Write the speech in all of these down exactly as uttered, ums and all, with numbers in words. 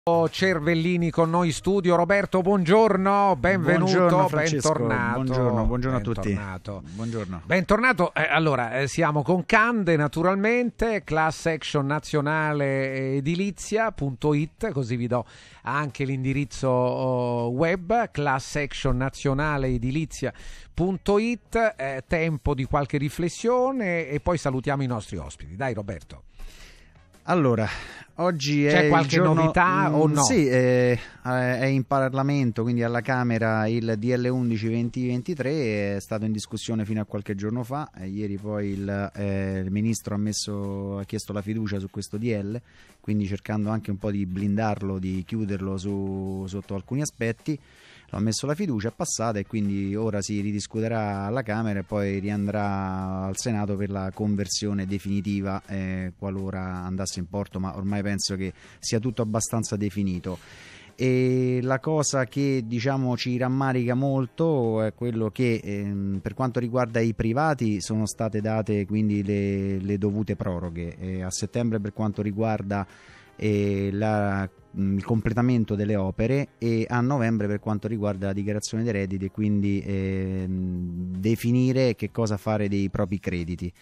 Cervellini con noi in studio. Roberto, buongiorno, benvenuto, buongiorno bentornato. Buongiorno, buongiorno a tutti. Bentornato. Buongiorno. Bentornato. Eh, allora, eh, siamo con Cande, naturalmente, Class Action Nazionale Edilizia punto it, così vi do anche l'indirizzo oh, web, Class Action Nazionale Edilizia punto it. Eh, tempo di qualche riflessione e poi salutiamo i nostri ospiti. Dai, Roberto. Allora, oggi c'è è qualche il giorno, novità mh, o no? Sì, è, è in Parlamento, quindi alla Camera il D L undici venti ventitré, è stato in discussione fino a qualche giorno fa. Eh, ieri poi il, eh, il Ministro ha, messo, ha chiesto la fiducia su questo D L, quindi cercando anche un po' di blindarlo, di chiuderlo su, sotto alcuni aspetti. Ha messo la fiducia, è passata e quindi ora si ridiscuterà alla Camera e poi riandrà al Senato per la conversione definitiva eh, qualora andasse in porto, ma ormai penso che sia tutto abbastanza definito. E la cosa che diciamo ci rammarica molto è quello che ehm, per quanto riguarda i privati sono state date quindi le, le dovute proroghe e a settembre per quanto riguarda e la, il completamento delle opere e a novembre per quanto riguarda la dichiarazione dei redditi e quindi eh, definire che cosa fare dei propri crediti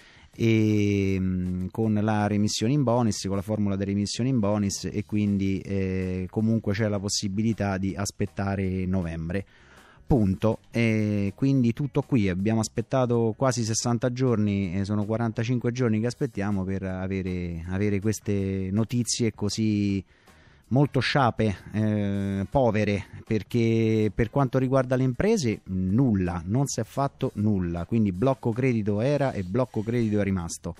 e, mh, con la remissione in bonus, con la formula di remissione in bonus e quindi eh, comunque c'è la possibilità di aspettare novembre. Punto. E quindi tutto qui, abbiamo aspettato quasi sessanta giorni, eh, sono quarantacinque giorni che aspettiamo per avere, avere queste notizie così molto sciape, eh, povere, perché per quanto riguarda le imprese nulla, non si è fatto nulla, quindi blocco credito era e blocco credito è rimasto.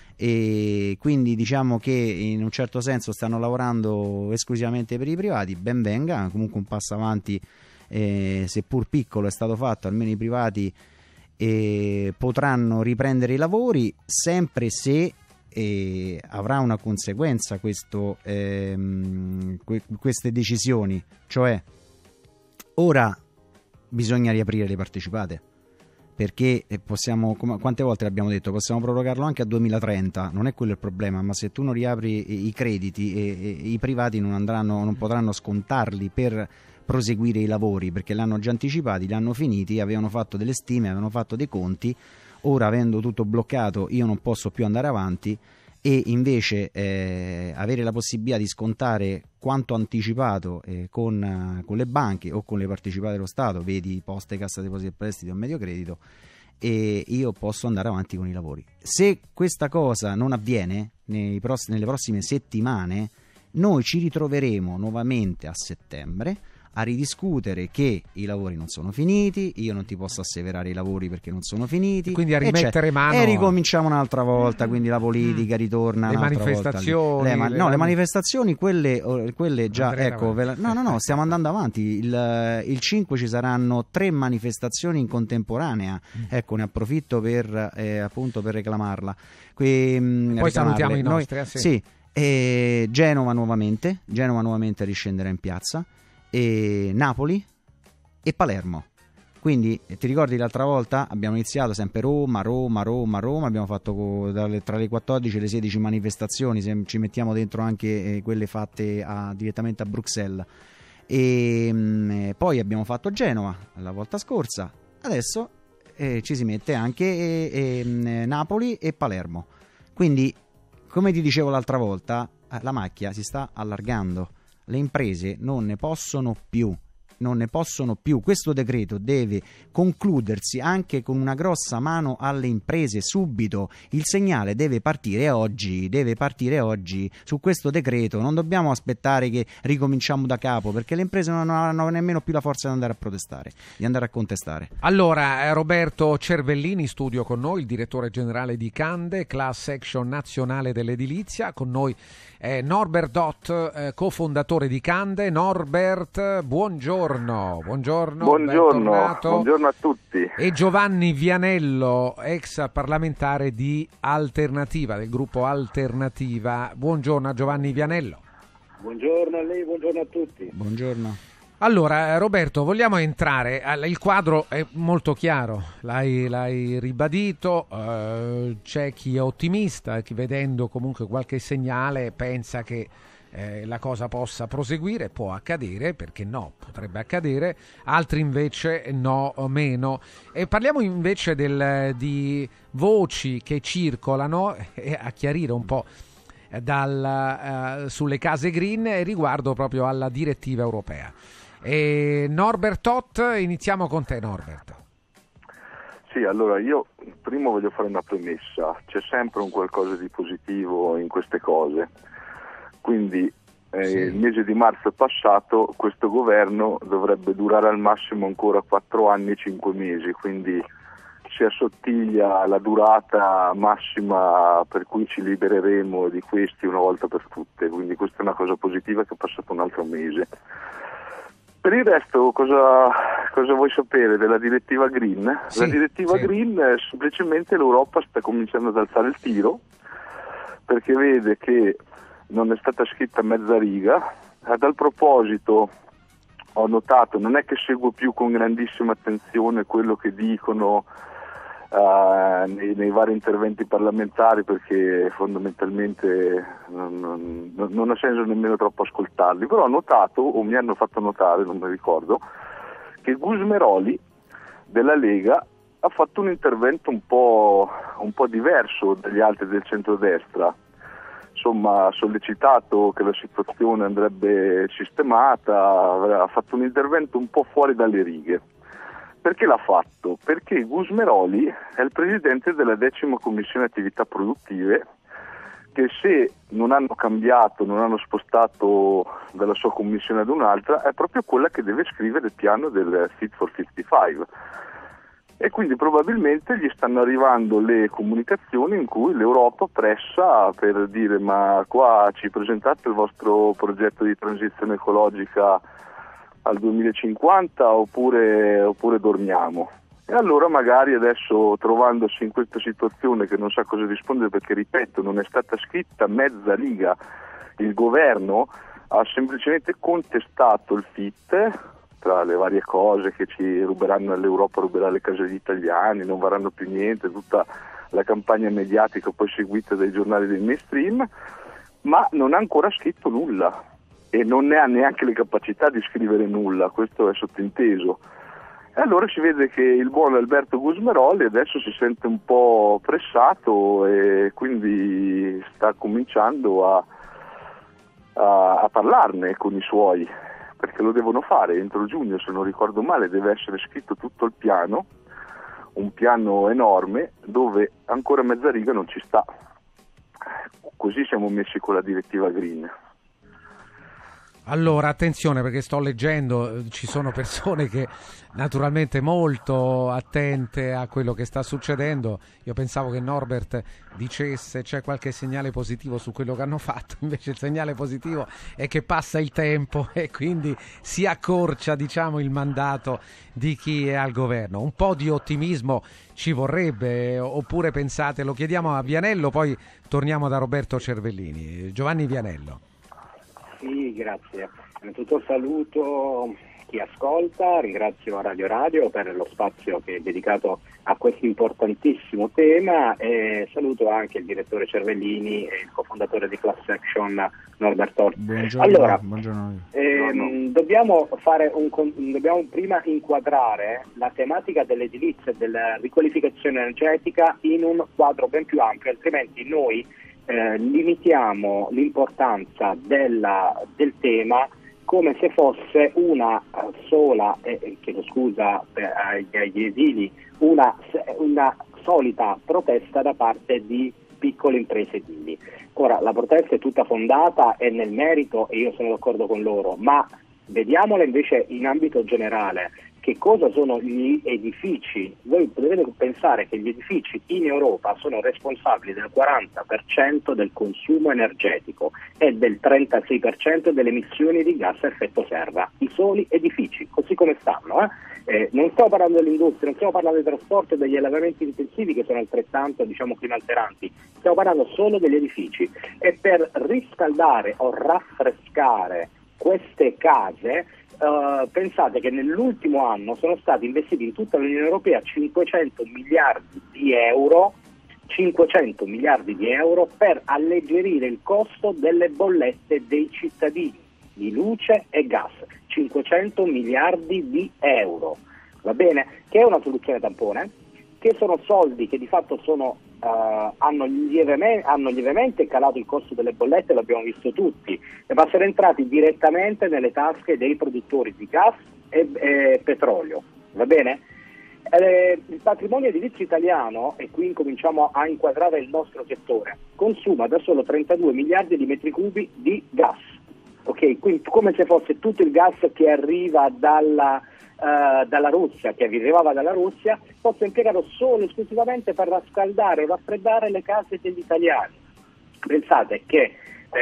E quindi diciamo che in un certo senso stanno lavorando esclusivamente per i privati, ben venga, comunque un passo avanti. Eh, seppur piccolo è stato fatto, almeno i privati eh, potranno riprendere i lavori sempre se eh, avrà una conseguenza questo, ehm, que- queste decisioni, cioè ora bisogna riaprire le partecipate perché possiamo, come, quante volte l'abbiamo detto, possiamo prorogarlo anche a duemilatrenta, non è quello il problema, ma se tu non riapri i crediti e, e, i privati non andranno, non potranno scontarli per proseguire i lavori perché l'hanno già anticipati, li hanno finiti, avevano fatto delle stime, avevano fatto dei conti, ora avendo tutto bloccato io non posso più andare avanti e invece eh, avere la possibilità di scontare quanto anticipato eh, con, con le banche o con le partecipate dello Stato, vedi Poste, Cassa Depositi e Prestiti o Medio Credito, e io posso andare avanti con i lavori. Se questa cosa non avviene nei pross- nelle prossime settimane, noi ci ritroveremo nuovamente a settembre a ridiscutere che i lavori non sono finiti, io non ti posso asseverare i lavori perché non sono finiti, quindi a rimettere mano e ricominciamo un'altra volta, quindi la politica ritorna le un'altra manifestazioni volta le, ma- le no mani... le manifestazioni quelle, quelle già ecco ve la, no no no stiamo andando avanti, il, il cinque ci saranno tre manifestazioni in contemporanea, mm. ecco ne approfitto per eh, appunto per reclamarla. Que, poi reclamarle. Salutiamo i nostri Noi, eh, sì. sì, e Genova nuovamente Genova nuovamente riscenderà in piazza, e Napoli e Palermo. Quindi ti ricordi l'altra volta abbiamo iniziato sempre Roma, Roma, Roma, Roma, abbiamo fatto dalle, tra le quattordici e le sedici manifestazioni, se ci mettiamo dentro anche eh, quelle fatte a, direttamente a Bruxelles e mh, poi abbiamo fatto Genova la volta scorsa, adesso eh, ci si mette anche eh, eh, Napoli e Palermo. Quindi come ti dicevo l'altra volta, la macchia si sta allargando. Le imprese non ne possono più, non ne possono più. Questo decreto deve concludersi anche con una grossa mano alle imprese subito. Il segnale deve partire oggi, deve partire oggi su questo decreto. Non dobbiamo aspettare che ricominciamo da capo, perché le imprese non hanno nemmeno più la forza di andare a protestare, di andare a contestare. Allora, Roberto Cervellini in studio con noi, il direttore generale di Cande, Class Action Nazionale dell'Edilizia. Con noi è Norbert Dott, eh, cofondatore di Cande. Norbert, buongiorno. Buongiorno, buongiorno, buongiorno a tutti. E Giovanni Vianello, ex parlamentare di Alternativa, del gruppo Alternativa. Buongiorno a Giovanni Vianello. Buongiorno a lei, buongiorno a tutti. Buongiorno. Allora, Roberto, vogliamo entrare, il quadro è molto chiaro, l'hai, l'hai ribadito, eh, c'è chi è ottimista, chi vedendo comunque qualche segnale pensa che eh, la cosa possa proseguire, può accadere, perché no, potrebbe accadere, altri invece no, o meno. E parliamo invece del, di voci che circolano, e a chiarire un po' dal, uh, sulle case green riguardo proprio alla direttiva europea. E Norbert Toth, iniziamo con te, Norbert. Sì, allora io prima voglio fare una premessa: c'è sempre un qualcosa di positivo in queste cose. Quindi eh, sì. Il mese di marzo è passato, questo governo dovrebbe durare al massimo ancora quattro anni e cinque mesi, quindi si assottiglia la durata massima per cui ci libereremo di questi una volta per tutte, quindi questa è una cosa positiva che è passato un altro mese. Per il resto cosa, cosa vuoi sapere della direttiva Green? Sì, la direttiva sì. Green è semplicemente l'Europa sta cominciando ad alzare il tiro, perché vede che non è stata scritta mezza riga. A tal proposito ho notato, non è che seguo più con grandissima attenzione quello che dicono Uh, nei, nei vari interventi parlamentari, perché fondamentalmente non, non, non ha senso nemmeno troppo ascoltarli, però ho notato, o mi hanno fatto notare, non mi ricordo, che Gusmeroli della Lega ha fatto un intervento un po', un po' diverso dagli altri del centrodestra. Insomma, ha sollecitato che la situazione andrebbe sistemata, ha fatto un intervento un po' fuori dalle righe. Perché l'ha fatto? Perché Gusmeroli è il presidente della decima commissione attività produttive, che se non hanno cambiato, non hanno spostato dalla sua commissione ad un'altra, è proprio quella che deve scrivere il piano del Fit for cinquantacinque. E quindi probabilmente gli stanno arrivando le comunicazioni in cui l'Europa pressa per dire: ma qua ci presentate il vostro progetto di transizione ecologica al duemilacinquanta oppure, oppure dormiamo. E allora magari adesso, trovandosi in questa situazione che non sa cosa rispondere, perché ripeto non è stata scritta mezza riga, il governo ha semplicemente contestato il F I T, tra le varie cose che ci ruberanno, l'Europa ruberà le case agli italiani, non varranno più niente, tutta la campagna mediatica poi seguita dai giornali del mainstream, ma non ha ancora scritto nulla. E non ne ha neanche le capacità di scrivere nulla, questo è sottinteso. E allora si vede che il buon Alberto Gusmeroli adesso si sente un po' pressato e quindi sta cominciando a, a, a parlarne con i suoi, perché lo devono fare entro giugno, se non ricordo male, deve essere scritto tutto il piano, un piano enorme dove ancora mezza riga non ci sta. Così siamo messi con la direttiva Green. Allora, attenzione, perché sto leggendo, ci sono persone che naturalmente molto attente a quello che sta succedendo. Io pensavo che Norbert dicesse c'è qualche segnale positivo su quello che hanno fatto, invece il segnale positivo è che passa il tempo e quindi si accorcia, diciamo, il mandato di chi è al governo. Un po' di ottimismo ci vorrebbe, oppure pensate, lo chiediamo a Vianello, poi torniamo da Roberto Cervellini. Giovanni Vianello. Sì, grazie. Innanzitutto saluto chi ascolta, ringrazio Radio Radio per lo spazio che è dedicato a questo importantissimo tema e saluto anche il direttore Cervellini e il cofondatore di Class Action Norbert Toth. Buongiorno. Allora, buongiorno. Ehm, dobbiamo fare un dobbiamo prima inquadrare la tematica dell'edilizia e della riqualificazione energetica in un quadro ben più ampio, altrimenti noi Eh, limitiamo l'importanza della, del tema come se fosse una uh, sola, eh, chiedo scusa per, agli, agli edili, una, una solita protesta da parte di piccole imprese edili. Ora, la protesta è tutta fondata e nel merito, e io sono d'accordo con loro, ma vediamola invece in ambito generale. Che cosa sono gli edifici? Voi dovete pensare che gli edifici in Europa sono responsabili del quaranta per cento del consumo energetico e del trentasei per cento delle emissioni di gas a effetto serra. I soli edifici, così come stanno. Eh? Eh, non stiamo parlando dell'industria, non stiamo parlando del trasporto e degli allevamenti intensivi che sono altrettanto, diciamo, climalteranti. Stiamo parlando solo degli edifici. E per riscaldare o raffrescare queste case, Uh, pensate che nell'ultimo anno sono stati investiti in tutta l'Unione Europea cinquecento miliardi di euro cinquecento miliardi di euro per alleggerire il costo delle bollette dei cittadini di luce e gas, cinquecento miliardi di euro, va bene? Che è una soluzione tampone, che sono soldi che di fatto sono, uh, hanno, lievemente, hanno lievemente calato il costo delle bollette, l'abbiamo visto tutti, ma sono entrati direttamente nelle tasche dei produttori di gas e, e petrolio, va bene? Eh, il patrimonio edilizio italiano, e qui incominciamo a inquadrare il nostro settore, consuma da solo trentadue miliardi di metri cubi di gas, ok? Quindi come se fosse tutto il gas che arriva dalla, uh, dalla Russia, che arrivava dalla Russia, fosse impiegato solo e esclusivamente per riscaldare o raffreddare le case degli italiani. Pensate che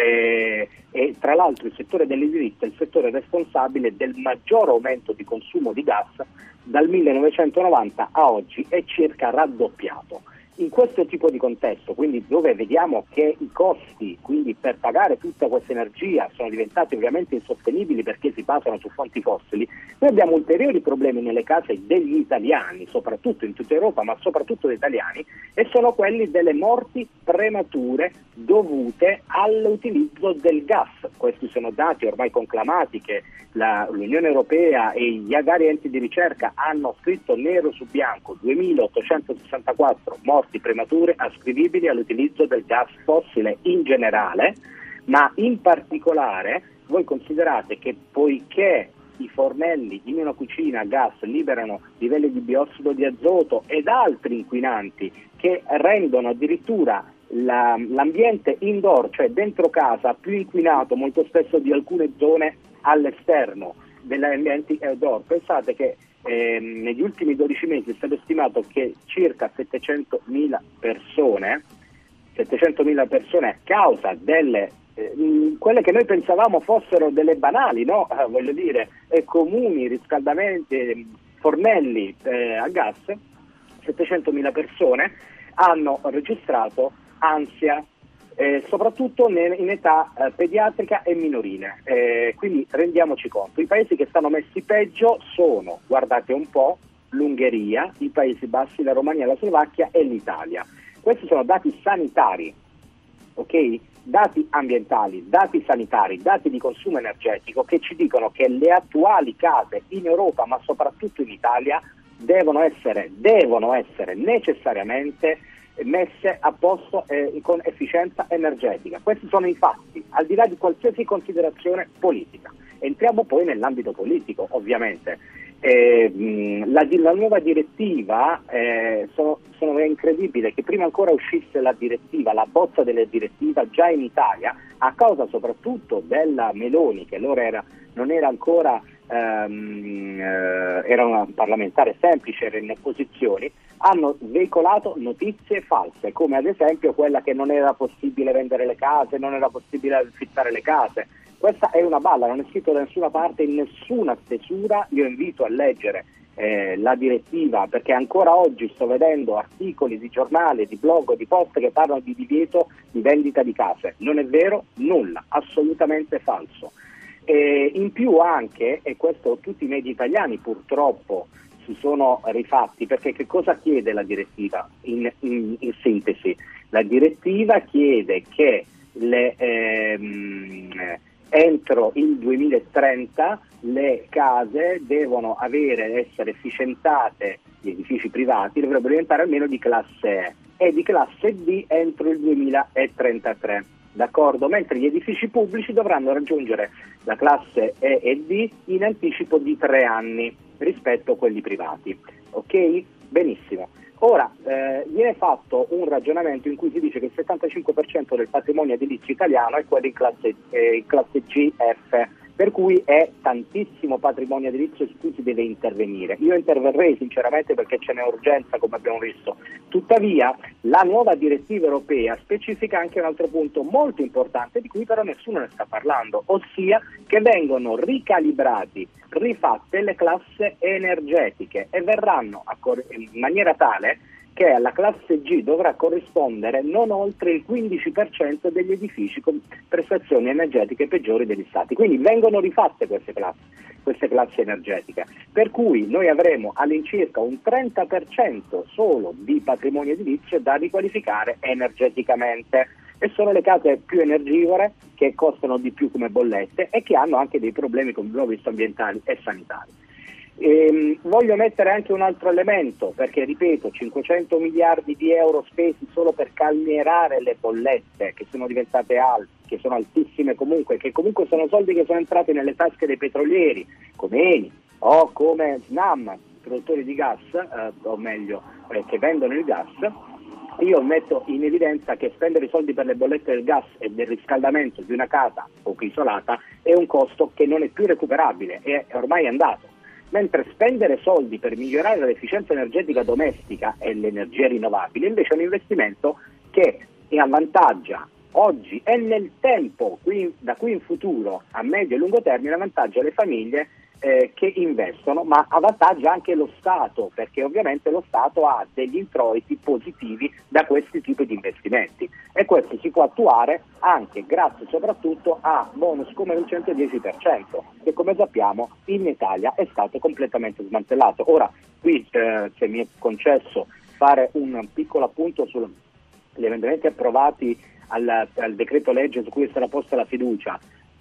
eh, e tra l'altro il settore dell'edilizia è il settore responsabile del maggior aumento di consumo di gas dal millenovecentonovanta a oggi, è circa raddoppiato. In questo tipo di contesto, quindi dove vediamo che i costi, quindi per pagare tutta questa energia, sono diventati ovviamente insostenibili perché si basano su fonti fossili, noi abbiamo ulteriori problemi nelle case degli italiani, soprattutto in tutta Europa, ma soprattutto degli italiani, e sono quelli delle morti premature dovute all'utilizzo del gas. Questi sono dati ormai conclamati che la, l'Unione Europea e gli vari enti di ricerca hanno scritto nero su bianco: duemilaottocentosessantaquattro morti premature ascrivibili all'utilizzo del gas fossile in generale, ma in particolare voi considerate che poiché i fornelli in una cucina a gas liberano livelli di biossido di azoto ed altri inquinanti che rendono addirittura la, l'ambiente indoor, cioè dentro casa, più inquinato molto spesso di alcune zone all'esterno degli ambienti outdoor. Pensate che eh, negli ultimi dodici mesi è stato stimato che circa settecentomila persone settecentomila persone a causa delle eh, quelle che noi pensavamo fossero delle banali, no? Eh, voglio dire, eh, comuni riscaldamenti, eh, fornelli eh, a gas, settecentomila persone hanno registrato ansia, eh, soprattutto in età eh, pediatrica e minorile. Eh, quindi rendiamoci conto, i paesi che stanno messi peggio sono, guardate un po', l'Ungheria, i Paesi Bassi, la Romania, la Slovacchia e l'Italia. Questi sono dati sanitari, ok? Dati ambientali, dati sanitari, dati di consumo energetico che ci dicono che le attuali case in Europa, ma soprattutto in Italia, devono essere, devono essere necessariamente messe a posto eh, con efficienza energetica. Questi sono i fatti, al di là di qualsiasi considerazione politica. Entriamo poi nell'ambito politico, ovviamente. Eh, mh, la, la nuova direttiva, eh, sono, sono è incredibile che prima ancora uscisse la direttiva, la bozza della direttiva già in Italia, a causa soprattutto della Meloni, che allora era, non era ancora ehm, eh, era una parlamentare semplice, era in opposizioni, hanno veicolato notizie false, come ad esempio quella che non era possibile vendere le case, non era possibile affittare le case. Questa è una balla, non è scritto da nessuna parte, in nessuna stesura. Io invito a leggere eh, la direttiva, perché ancora oggi sto vedendo articoli di giornale, di blog, di post che parlano di divieto di vendita di case. Non è vero nulla, assolutamente falso. E in più anche, e questo tutti i media italiani purtroppo si sono rifatti, perché che cosa chiede la direttiva? In, in, in sintesi, la direttiva chiede che le... Ehm, entro il duemilatrenta le case devono avere, essere efficientate, gli edifici privati dovrebbero diventare almeno di classe E e di classe D entro il duemilatrentatré, d'accordo? Mentre gli edifici pubblici dovranno raggiungere la classe E e D in anticipo di tre anni rispetto a quelli privati, ok? Benissimo. Ora, eh, viene fatto un ragionamento in cui si dice che il settantacinque per cento del patrimonio edilizio italiano è quello in classe, eh, in classe G F, per cui è tantissimo patrimonio edilizio su cui si deve intervenire. Io interverrei sinceramente perché ce n'è urgenza, come abbiamo visto. Tuttavia, la nuova direttiva europea specifica anche un altro punto molto importante di cui però nessuno ne sta parlando, ossia che vengono ricalibrati, rifatte le classi energetiche e verranno in maniera tale che alla classe G dovrà corrispondere non oltre il quindici per cento degli edifici con prestazioni energetiche peggiori degli stati. Quindi vengono rifatte queste classi, queste classi energetiche, per cui noi avremo all'incirca un trenta per cento solo di patrimonio edilizio da riqualificare energeticamente, e sono le case più energivore, che costano di più come bollette e che hanno anche dei problemi, come abbiamo visto, ambientali e sanitari. Ehm, voglio mettere anche un altro elemento, perché ripeto, cinquecento miliardi di euro spesi solo per calmierare le bollette, che sono diventate alte, che sono altissime comunque, che comunque sono soldi che sono entrati nelle tasche dei petrolieri, come Eni o come Snam, produttori di gas, eh, o meglio, eh, che vendono il gas. Io metto in evidenza che spendere i soldi per le bollette del gas e del riscaldamento di una casa poco isolata è un costo che non è più recuperabile, è ormai andato. Mentre spendere soldi per migliorare l'efficienza energetica domestica e le energie rinnovabili invece è un investimento che avvantaggia oggi e nel tempo, qui, da qui in futuro, a medio e lungo termine, avvantaggia le famiglie eh, che investono, ma avvantaggia anche lo Stato, perché ovviamente lo Stato ha degli introiti positivi da questi tipi di investimenti, e questo si può attuare anche grazie soprattutto a bonus come il centodieci per cento, che come sappiamo in Italia è stato completamente smantellato. Ora qui eh, se mi è concesso fare un piccolo appunto sugli emendamenti approvati al, al decreto legge su cui è stata posta la fiducia.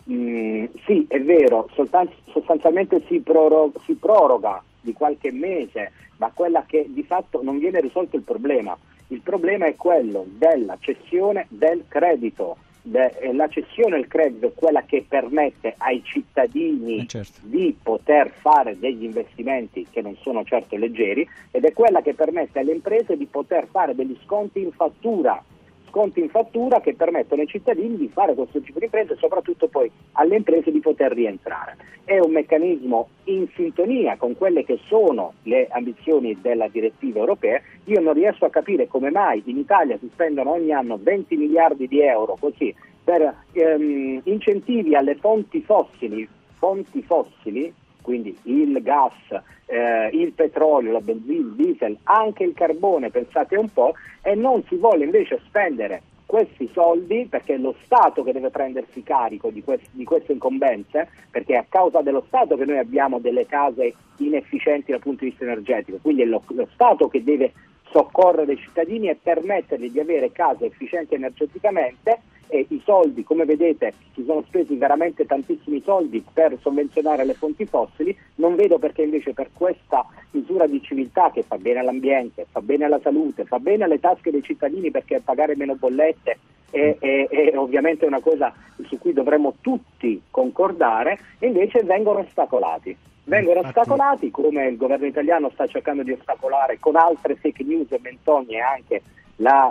Mm, sì, è vero, soltanto, sostanzialmente si, prorog- si proroga di qualche mese, ma quella che di fatto non viene risolto il problema. Il problema è quello della cessione del credito. De- la cessione del credito è quella che permette ai cittadini eh certo. di poter fare degli investimenti che non sono certo leggeri, ed è quella che permette alle imprese di poter fare degli sconti in fattura. Sconti in fattura che permettono ai cittadini di fare questo tipo di imprese e soprattutto poi alle imprese di poter rientrare. È un meccanismo in sintonia con quelle che sono le ambizioni della direttiva europea. Io non riesco a capire come mai in Italia si spendono ogni anno venti miliardi di euro così per ehm, incentivi alle fonti fossili, fonti fossili, quindi il gas, eh, il petrolio, la benzina, il diesel, anche il carbone, pensate un po', e non si vuole invece spendere questi soldi, perché è lo Stato che deve prendersi carico di, quest- di queste incombenze, perché è a causa dello Stato che noi abbiamo delle case inefficienti dal punto di vista energetico, quindi è lo, lo Stato che deve soccorrere i cittadini e permettergli di avere case efficienti energeticamente, e i soldi, come vedete, si sono spesi veramente tantissimi soldi per sovvenzionare le fonti fossili. Non vedo perché invece per questa misura di civiltà, che fa bene all'ambiente, fa bene alla salute, fa bene alle tasche dei cittadini, perché pagare meno bollette è, è, è ovviamente una cosa su cui dovremmo tutti concordare, e invece vengono ostacolati. Vengono Infatti, ostacolati come il governo italiano sta cercando di ostacolare con altre fake news e menzogne anche La,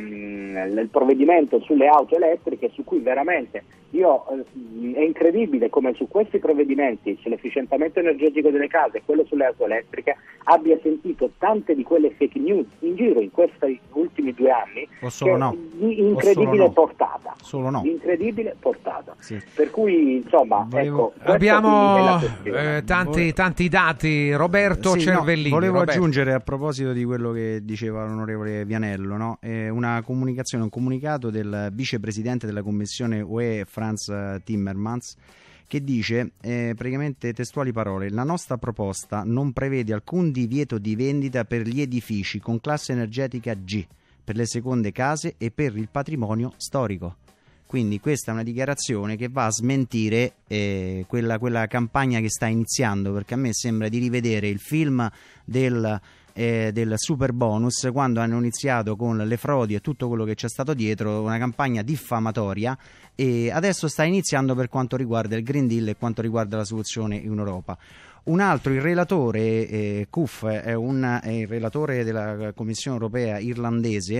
ehm, il provvedimento sulle auto elettriche, su cui veramente io eh, è incredibile come su questi provvedimenti, sull'efficientamento energetico delle case e quello sulle auto elettriche, abbia sentito tante di quelle fake news in giro in questi ultimi due anni, o solo che no. di incredibile solo no. portata Solo no. di incredibile portata Sì. Per cui insomma Volevo... ecco, abbiamo eh, tanti, Volevo... tanti dati. Roberto sì, Cervellini, no, volevo Roberto. aggiungere a proposito di quello che diceva l'onorevole Vianello, no? eh, una comunicazione, un comunicato del vicepresidente della Commissione U E Franz Timmermans, che dice eh, praticamente testuali parole: la nostra proposta non prevede alcun divieto di vendita per gli edifici con classe energetica G, per le seconde case e per il patrimonio storico. Quindi questa è una dichiarazione che va a smentire eh, quella, quella campagna che sta iniziando, perché a me sembra di rivedere il film del, eh, del super bonus, quando hanno iniziato con le frodi e tutto quello che c'è stato dietro, una campagna diffamatoria, e adesso sta iniziando per quanto riguarda il Green Deal e quanto riguarda la soluzione in Europa. Un altro, il relatore eh, Kuff, è, un, è il relatore della Commissione europea irlandese,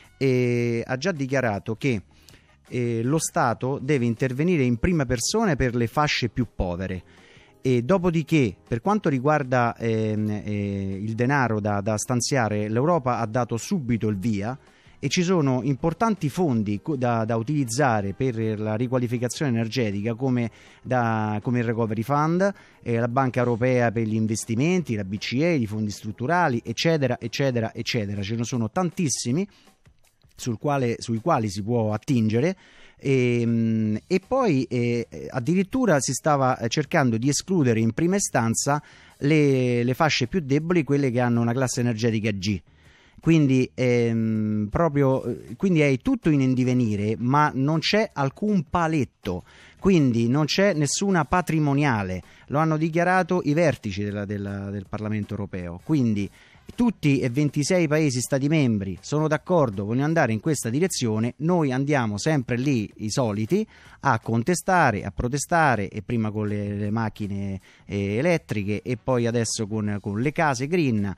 e ha già dichiarato che Eh, lo Stato deve intervenire in prima persona per le fasce più povere, e dopodiché, per quanto riguarda ehm, eh, il denaro da, da stanziare, l'Europa ha dato subito il via, e ci sono importanti fondi da, da utilizzare per la riqualificazione energetica come, da, come il Recovery Fund, eh, la Banca Europea per gli investimenti, la B C E, i fondi strutturali, eccetera, eccetera, eccetera. Ce ne sono tantissimi sul quale, sui quali si può attingere. E, e poi eh, addirittura si stava cercando di escludere in prima istanza le, le fasce più deboli, quelle che hanno una classe energetica G. Quindi, ehm, proprio, quindi è tutto in divenire, ma non c'è alcun paletto, quindi non c'è nessuna patrimoniale, lo hanno dichiarato i vertici della, della, del Parlamento europeo. Quindi tutti e ventisei paesi stati membri sono d'accordo, vogliono andare in questa direzione, noi andiamo sempre lì, i soliti, a contestare, a protestare, e prima con le, le macchine eh, elettriche e poi adesso con, con le case green,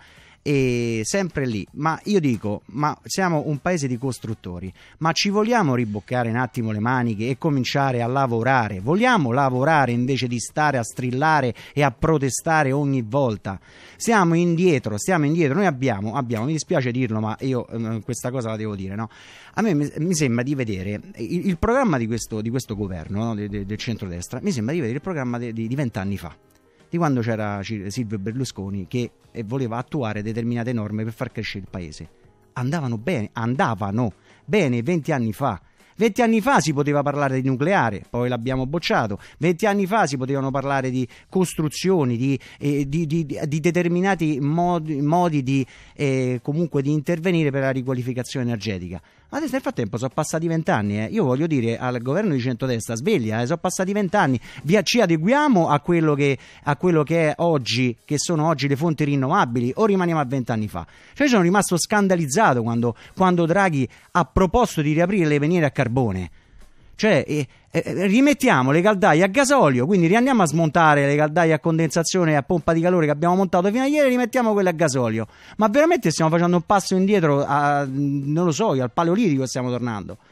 e sempre lì. Ma io dico, ma siamo un paese di costruttori, ma ci vogliamo riboccare un attimo le maniche e cominciare a lavorare? Vogliamo lavorare invece di stare a strillare e a protestare ogni volta? Stiamo indietro, stiamo indietro. Noi abbiamo, abbiamo mi dispiace dirlo, ma io eh, questa cosa la devo dire, no? A me mi, mi sembra di vedere il, il programma di questo, di questo governo, no? de, de, del centrodestra, mi sembra di vedere il programma de, di vent'anni fa, di quando c'era Silvio Berlusconi che voleva attuare determinate norme per far crescere il paese. Andavano bene, andavano bene venti anni fa. Venti anni fa si poteva parlare di nucleare, poi l'abbiamo bocciato. Venti anni fa si potevano parlare di costruzioni, di, eh, di, di, di determinati modi, modi di, eh, comunque di intervenire per la riqualificazione energetica. Adesso nel frattempo sono passati vent'anni, eh. Io voglio dire al governo di centrodestra, sveglia, eh, sono passati vent'anni, via, ci adeguiamo a quello, che, a quello che è oggi, che sono oggi le fonti rinnovabili, o rimaniamo a vent'anni fa? Cioè, io sono rimasto scandalizzato quando, quando Draghi ha proposto di riaprire le miniere a carbone. Cioè, eh, eh, rimettiamo le caldaie a gasolio, quindi riandiamo a smontare le caldaie a condensazione e a pompa di calore che abbiamo montato fino a ieri, rimettiamo quelle a gasolio. Ma veramente stiamo facendo un passo indietro, a, non lo so, al paleolitico stiamo tornando.